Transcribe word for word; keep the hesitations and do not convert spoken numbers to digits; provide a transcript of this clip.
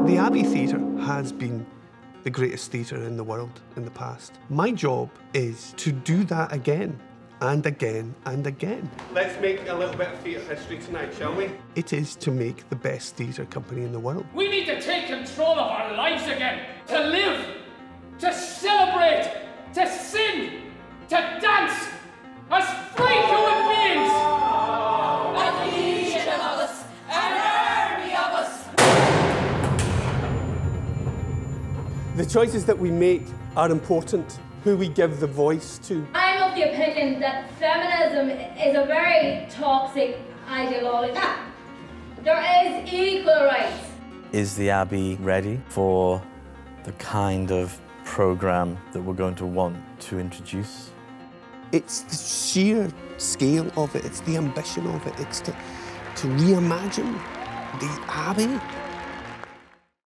The Abbey Theatre has been the greatest theatre in the world in the past. My job is to do that again, and again, and again. Let's make a little bit of theatre history tonight, shall we? It is to make the best theatre company in the world. We need to take control of our lives again, to live, to celebrate, to sing, to dance, as free human beings! A legion of us, an army of us! The choices that we make are important, who we give the voice to. I'm of the opinion that feminism is a very toxic ideology. There is equal rights. Is the Abbey ready for the kind of programme that we're going to want to introduce? It's the sheer scale of it, it's the ambition of it, it's to, to reimagine the Abbey.